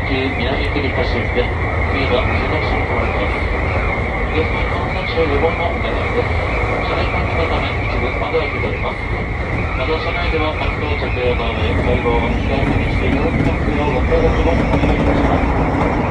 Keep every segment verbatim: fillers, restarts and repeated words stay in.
急南行き発車で、次は自動車に停まります。ゲストの感染症予防のお願いです。車内換気のため一部窓が開けております。また車内ではマスクを着用の上、細胞を控えめにしていただきますようご協力をお願いいたします。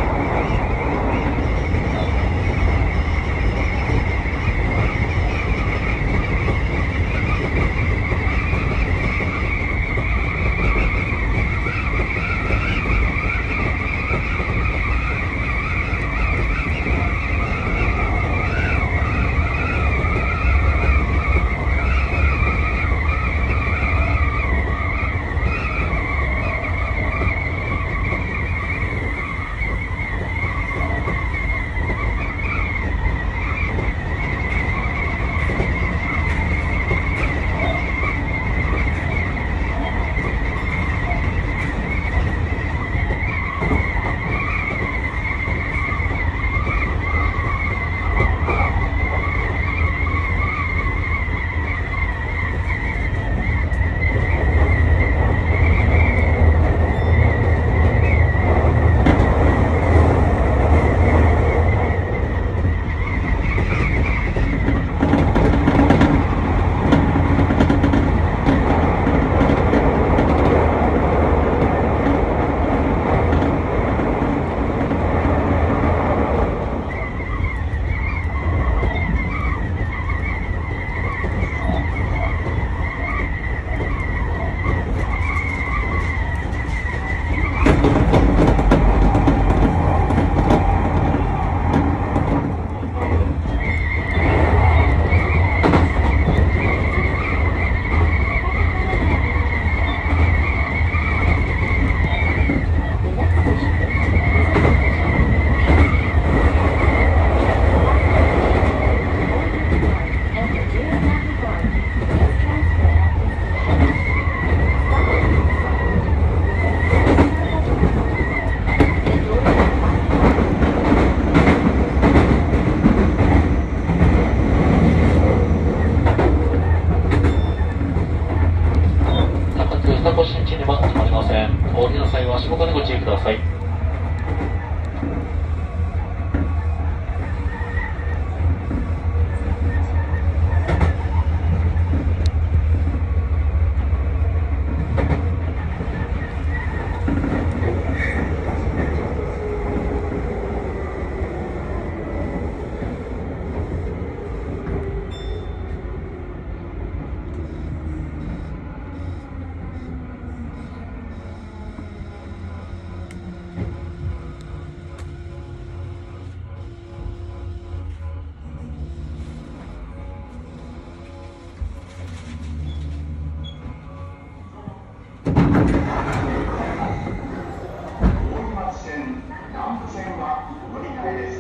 お降りの際は足元にご注意ください。南武線は乗り換えです。